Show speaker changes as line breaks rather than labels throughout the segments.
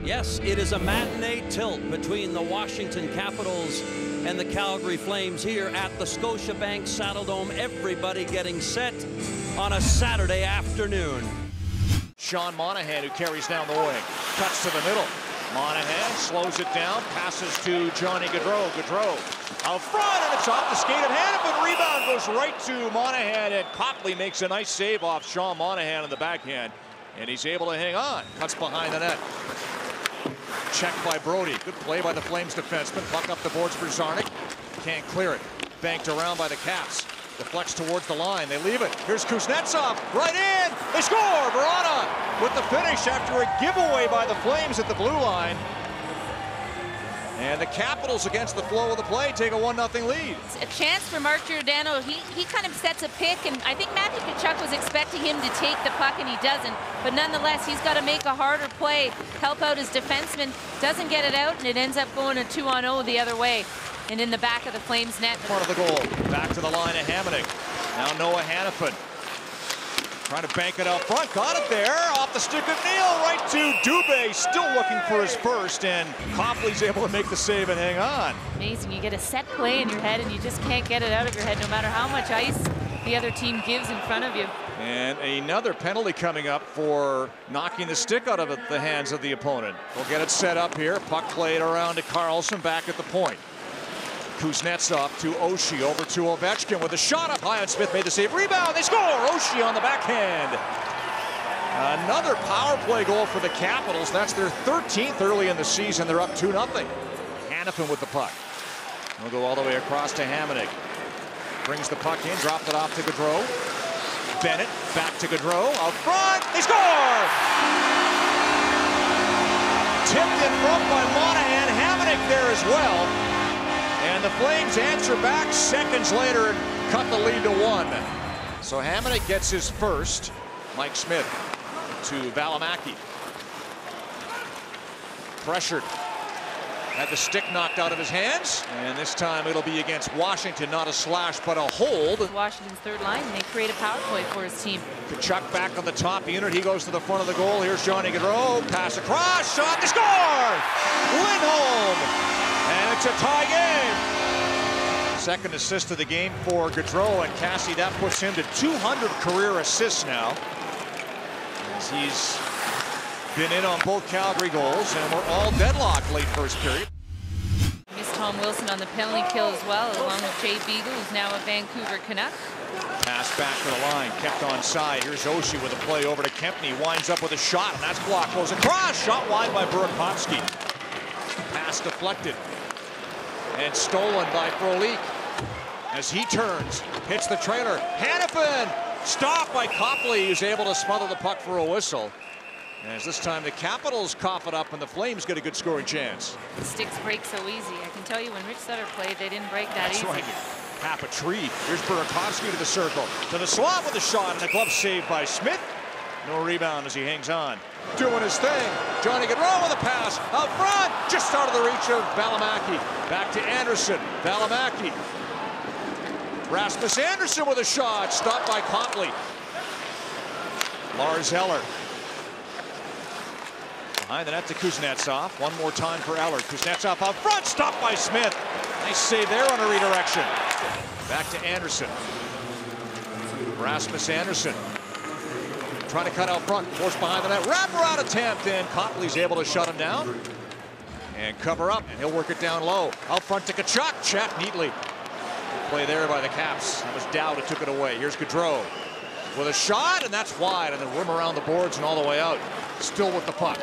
Yes, it is a matinee tilt between the Washington Capitals and the Calgary Flames here at the Scotiabank Saddledome. Everybody getting set on a Saturday afternoon.
Sean Monahan, who carries down the wing, cuts to the middle. Monahan slows it down, passes to Johnny Gaudreau. Gaudreau out front, and it's off the skate of Hanifin. Rebound goes right to Monahan, and Copley makes a nice save off Sean Monahan in the backhand, and he's able to hang on. Cuts behind the net. Checked by Brody. Good play by the Flames defenseman. Puck up the boards for Zarnik. Can't clear it. Banked around by the Caps. Deflects towards the line. They leave it. Here's Kuznetsov. Right in. They score. Verona with the finish after a giveaway by the Flames at the blue line. And the Capitals, against the flow of the play, take a 1-0 lead.
It's a chance for Mark Giordano. He kind of sets a pick, and I think Matthew Tkachuk was expecting him to take the puck, and he doesn't. But nonetheless, he's got to make a harder play, help out his defenseman. Doesn't get it out, and it ends up going a 2-on-0 the other way. And in the back of the Flames net.
Front of the goal. Back to the line of Hamonic. Now Noah Hanifin. Trying to bank it out front. Got it there. Off the stick of Neal. Right to Dubé. Still looking for his first. And Copley's able to make the save and hang on.
Amazing. You get a set play in your head and you just can't get it out of your head no matter how much ice the other team gives in front of you.
And another penalty coming up for knocking the stick out of the hands of the opponent. We'll get it set up here. Puck played around to Karlsson back at the point. Kuznetsov to Oshie, over to Ovechkin with a shot up high, and Smith made the save. Rebound, they score! Oshie on the backhand. Another power play goal for the Capitals. That's their 13th early in the season. They're up 2-0. Hanifin with the puck. We'll go all the way across to Hamonic. Brings the puck in, dropped it off to Gaudreau. Bennett back to Gaudreau, out front, they score! Tipped in front by Monahan, Hamonic there as well. And the Flames answer back seconds later and cut the lead to 1. So Hamonic gets his first. Mike Smith to Valimaki. Pressured. Had the stick knocked out of his hands. And this time it'll be against Washington. Not a slash, but a hold.
Washington's third line, and they create a power play for his team.
Tkachuk back on the top unit. He goes to the front of the goal. Here's Johnny Gaudreau. Pass across. Shot. They score! Lindholm! And it's a tie game. Second assist of the game for Gaudreau, and Cassie, that puts him to 200 career assists now. As he's been in on both Calgary goals, and we're all deadlocked late first period.
Missed Tom Wilson on the penalty kill as well, along with Jay Beagle, who's now a Vancouver Canuck.
Pass back to the line, kept on side. Here's Oshie with a play over to Kempny. Winds up with a shot, and that's blocked. Goes across, shot wide by Burakovsky. Pass deflected and stolen by Frolik as he turns, hits the trailer. Hanifin stopped by Copley, who's able to smother the puck for a whistle. As this time the Capitals cough it up and the Flames get a good scoring chance.
The sticks break so easy. I can tell you when Rich Sutter played, they didn't break that easy.
Right. Half a tree. Here's Burakovsky to the circle. To the slot with a shot, and a glove saved by Smith. No rebound as he hangs on. Doing his thing. Johnny Gaudreau with a pass. Out front. Just out of the reach of Valimaki. Back to Anderson. Valimaki. Rasmus Anderson with a shot. Stopped by Copley. Lars Eller. Behind the net to Kuznetsov. One more time for Eller. Kuznetsov out front. Stopped by Smith. Nice save there on a redirection. Back to Anderson. Rasmus Anderson. Trying to cut out front, forced behind the net, wraparound attempt, and Copley's able to shut him down and cover up, and he'll work it down low. Out front to Tkachuk, check neatly. Good play there by the Caps. That was Dowd who took it away. Here's Gaudreau with a shot, and that's wide, and then rim around the boards and all the way out. Still with the puck.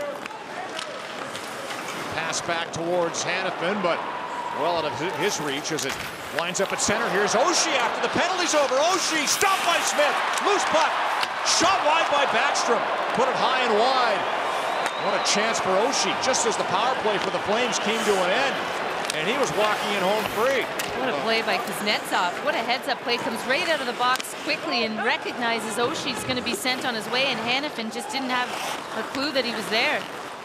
Pass back towards Hanifin, but well out of his reach as it winds up at center. Here's Oshie after the penalty's over. Oshie stopped by Smith. Loose puck. Shot wide by Backstrom. Put it high and wide. What a chance for Oshie, just as the power play for the Flames came to an end. And he was walking in home free.
What a play by Kuznetsov. What a heads-up play. Comes right out of the box quickly and recognizes Oshie's going to be sent on his way, and Hanifin just didn't have a clue that he was there.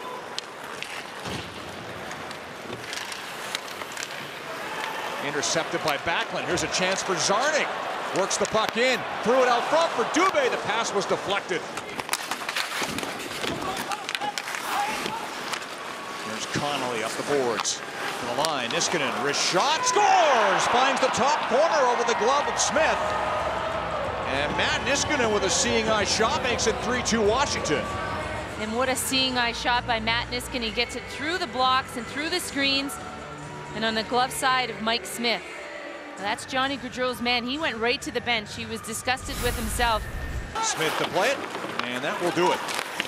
Intercepted by Backlund. Here's a chance for Zarnik. Works the puck in. Threw it out front for Dubé. The pass was deflected. across the boards. To the line, Niskanen, wrist shot, scores! Finds the top corner over the glove of Smith. And Matt Niskanen with a seeing eye shot makes it 3-2 Washington.
And what a seeing eye shot by Matt Niskanen. He gets it through the blocks and through the screens and on the glove side of Mike Smith. Well, that's Johnny Gaudreau's man. He went right to the bench. He was disgusted with himself.
Smith to play it, and that will do it.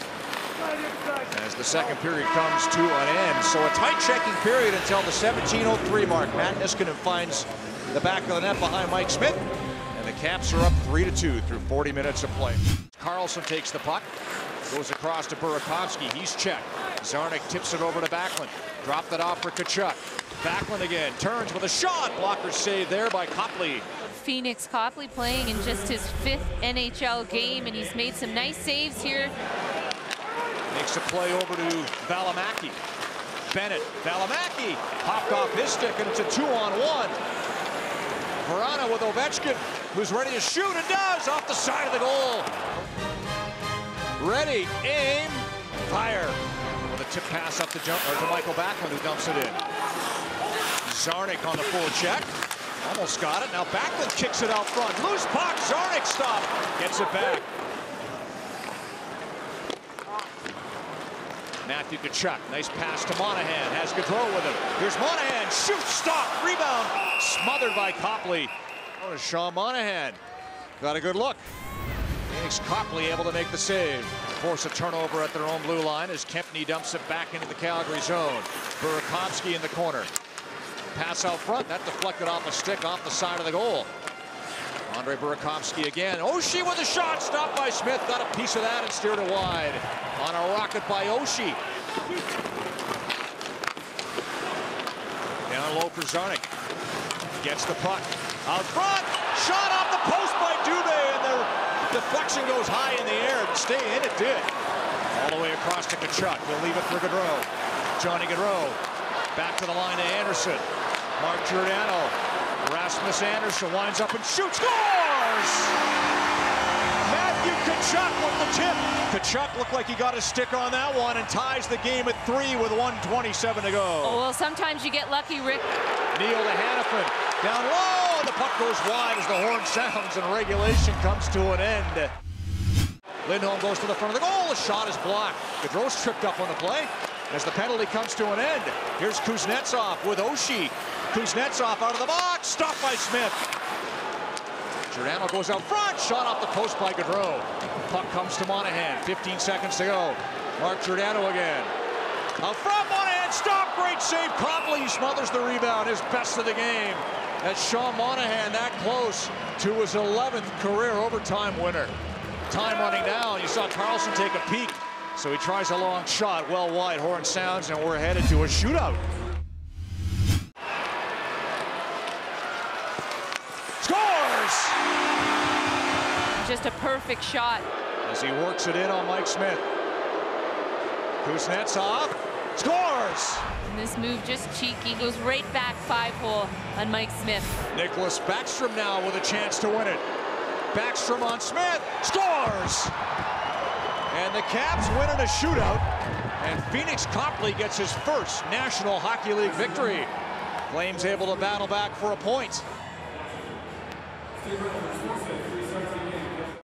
As the second period comes to an end. So a tight checking period until the 17:03 mark. Matt Niskanen finds the back of the net behind Mike Smith. And the Caps are up 3-2 through 40 minutes of play. Karlsson takes the puck. Goes across to Burakovsky. He's checked. Zarnik tips it over to Backlund. Dropped it off for Tkachuk. Backlund again. Turns with a shot. Blocker saved there by Copley.
Phoenix Copley playing in just his 5th NHL game, and he's made some nice saves here.
Makes a play over to Valimaki. Bennett. Valimaki popped off his stick, and it's a 2-on-1. Vrana with Ovechkin, who's ready to shoot, and does off the side of the goal. Ready, aim, fire. With a tip pass up to Michael Backlund, who dumps it in. Zarnik on the forecheck. Almost got it. Now Backlund kicks it out front. Loose puck. Zarnik stop. Gets it back. Matthew Tkachuk. Nice pass to Monahan. Has Gaudreau with him. Here's Monahan. Shoot. Stop. Rebound. Smothered by Copley. Oh, Sean Monahan. Got a good look. Phoenix Copley able to make the save. Force a turnover at their own blue line as Kempny dumps it back into the Calgary zone. Burakovsky in the corner. Pass out front. That deflected off a stick off the side of the goal. Andre Burakovsky again. Oshie with a shot. Stopped by Smith. Got a piece of that and steered it wide. On a rocket by Oshie. Down low for Zarnik. Gets the puck. Out front. Shot off the post by Dubé. And the deflection goes high in the air. To stay in, it did. All the way across to Tkachuk. He'll leave it for Gaudreau. Johnny Gaudreau. Back to the line to Anderson. Mark Giordano. Rasmus Anderson winds up and shoots. Scores! Matthew Tkachuk with the tip. Tkachuk looked like he got a stick on that one and ties the game at 3 with 1:27 to go.
Oh, well, sometimes you get lucky, Rick.
Neal to Hanifin. Down low. The puck goes wide as the horn sounds and regulation comes to an end. Lindholm goes to the front of the goal. The shot is blocked. Gaudreau's tripped up on the play as the penalty comes to an end. Here's Kuznetsov with Oshie. Kuznetsov out of the box. Stopped by Smith. Giordano goes out front. Shot off the post by Gaudreau. Puck comes to Monahan. 15 seconds to go. Mark Giordano again. Out front, Monahan. Stop. Great save. Copley smothers the rebound. His best of the game. That's Sean Monahan that close to his 11th career overtime winner. Time running down. You saw Karlsson take a peek. So he tries a long shot, well wide, horn sounds, and we're headed to a shootout. Scores!
Just a perfect shot.
As he works it in on Mike Smith. Kuznetsov scores!
And this move just cheeky, goes right back 5-hole on Mike Smith.
Nicholas Backstrom now with a chance to win it. Backstrom on Smith, scores! And the Caps win in a shootout, and Phoenix Copley gets his first National Hockey League victory. Flames able to battle back for a point.